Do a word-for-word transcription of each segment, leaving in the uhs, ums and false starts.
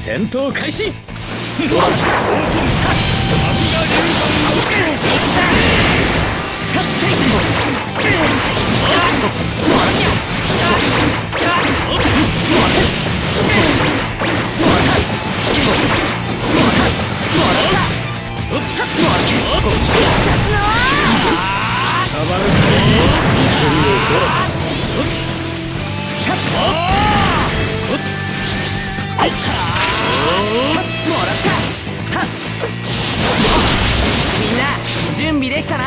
戦闘開始。 みんな準備できたな。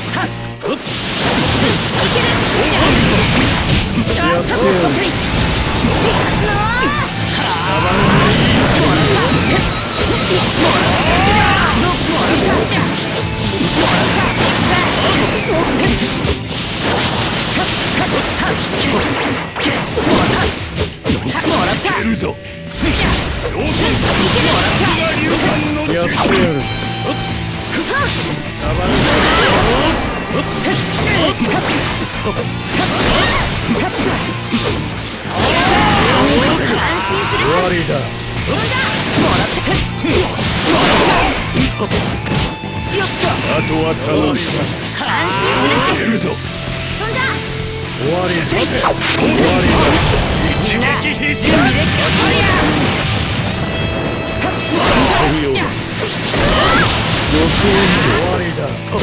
やってやる。終わりだ。あとは頼む。出るぞ。終わりだ。終わりだ。一撃必死だ。予想以上終わりだ。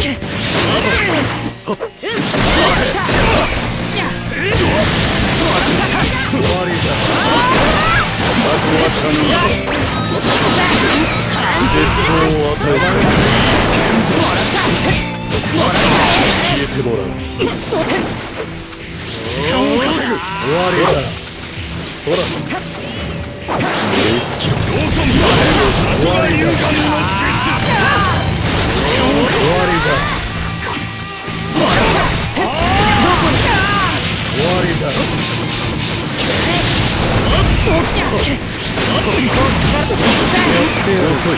終わりだ。あとは頼む。絶望を与える。消えてもらう。終わりだ。空追いつきろ。終わりだ。終わりだ。終わりだ。遅い。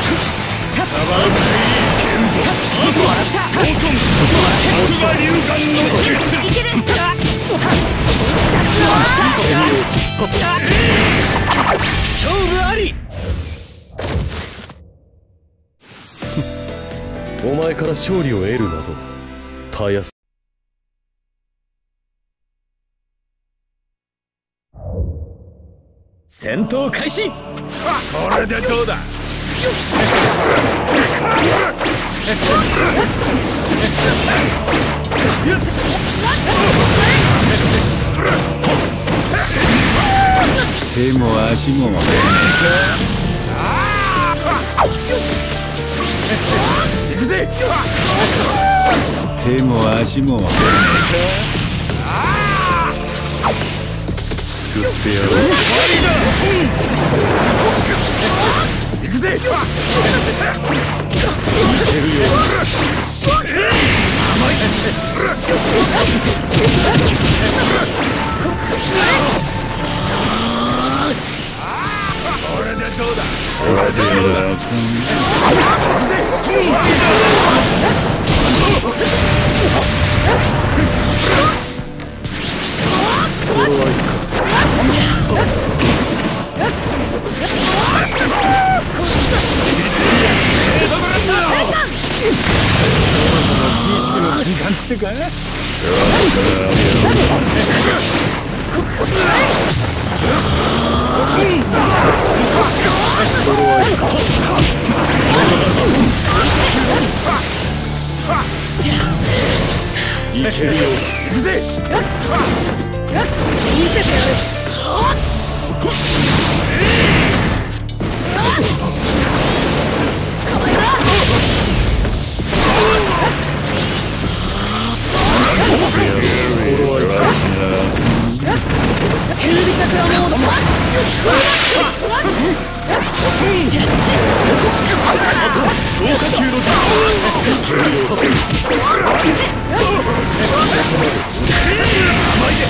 勝負あり。お前から勝利を得るなどたやす。戦闘開始。これでどうだ。 手も足も行くぜ。手も足も救ってやろう。行くぜ。いけるよ。甘い。これでどうだ。それでどうだ。儀式の時間ってか。いけるよ。行くぜ。見せてやる。捕まえろ。キュービチャクラモード。強化級の術。甘いぜ。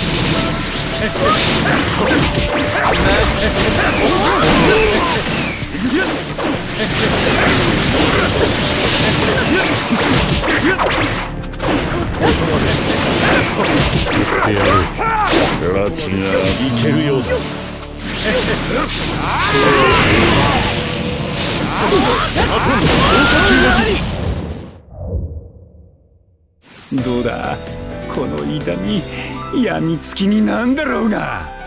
救ってやる。ラッキーがいけるようだ。 どうだ、この痛みやみつきになんだろうが。